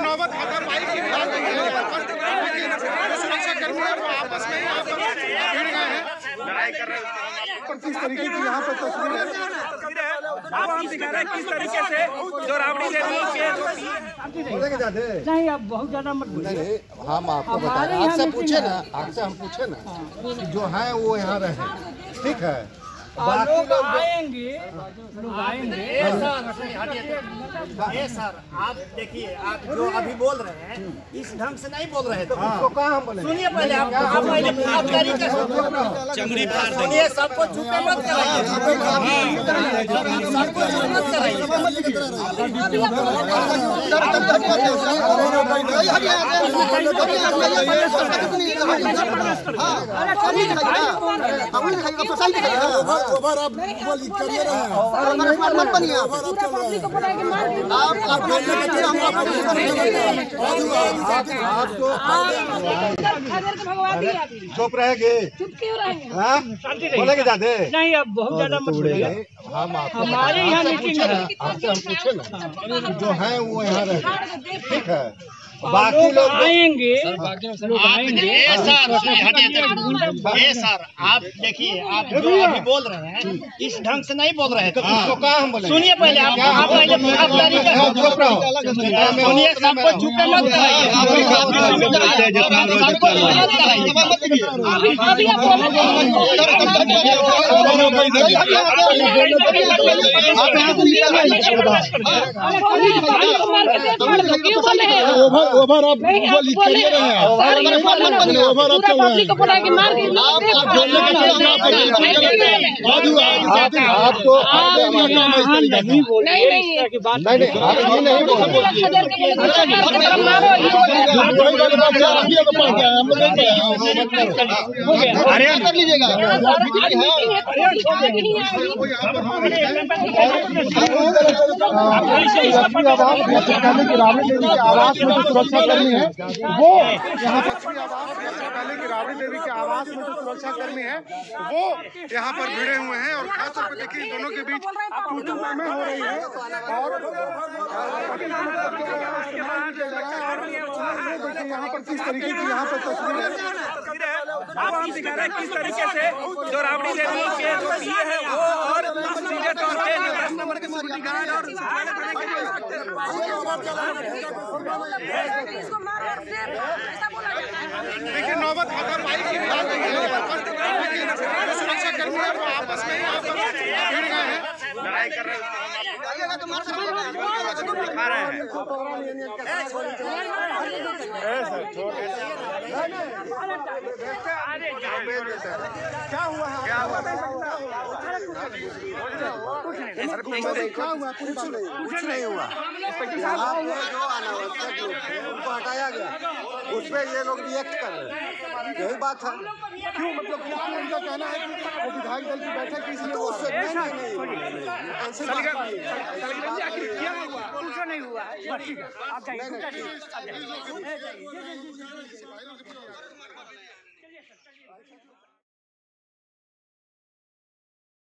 नौबत हाथापाई की भी आ गई है, लेकिन सुरक्षा कर्मी है वो आपस में यहाँ पर भिड़ गए हैं, लड़ाई कर रहे हैं। किस तरीके की यहाँ पर तस्वीर है आप दिखा रहे हैं किस तरीके से जो राबड़ी देवी के नहीं, अब बहुत ज्यादा मत बोलिए। हम आपको बता रहे हैं, आपसे पूछे ना, आपसे हम पूछे ना कि जो है वो यहाँ रहे, ठीक है। लोग आएंगे, ये सर आप देखिए, आप जो अभी बोल रहे हैं इस ढंग से नहीं बोल रहे थे। इसको कहाँ हम बोले? सुनिए पहले आप पहले चंगड़ी फाड़ देंगे। सबको झूठे मत कराइए, सबको झूठ मत कराइए। ओवर आप बोली करिए रहे हैं और मत बनिए आप चुप रहेंगे, बोलेंगे ज्यादा नहीं, अब बहुत ज्यादा मत बोलिए। हम आपको हमारे यहाँ मीटिंग है, आपसे हम पूछे ना कि जो है वो यहाँ रहे, ठीक है। बाकी लोग आएंगे, ये सर आप देखिए, आप जो अभी बोल रहे हैं इस ढंग से नहीं बोल रहे थे। इसको कहाँ हम बोले? सुनिए पहले आप पहले सुनिए, सबको झूठे मत कराइए, सबको झूठे मत कराइए। ओवर आप बोली करिए रहे हैं, ओवर आप आपको नहीं बोलिए। कर लीजिएगा। सुरक्षा कर्मी है वो यहाँ पर, राबड़ी देवी के आवास में जो सुरक्षा कर्मी है वो यहाँ पर भिड़े हुए हैं और खास तौर पर देखिए इन दोनों के बीच तू में हो रही है और यहाँ पर किस तरीके की यहाँ पर तस्वीर है। आप दिखा रहे हैं किस तरीके से जो राबड़ी देवी के जो पीए है वो और सीधे तौर पे 10 नंबर के सिक्योरिटी गार्ड और देखिए नौबत हाथापाई की भी आ गई है, लेकिन सुरक्षा कर्मी है वो आपस में यहाँ पर भिड़ गए हैं, लड़ाई कर रहे हैं। दिखा रहे हैं क्या हुआ है? क्या हुआ? कुछ नहीं हुआ। यहाँ पे जो अनावश्यक लोग थे उनको हटाया गया, उसमें ये लोग रिएक्ट कर रहे हैं, यही बात है। क्यों मतलब उनका कहना है कि वो विधायक दल की बैठक की इसलिए उससे नहीं हुआ। आप जाइए।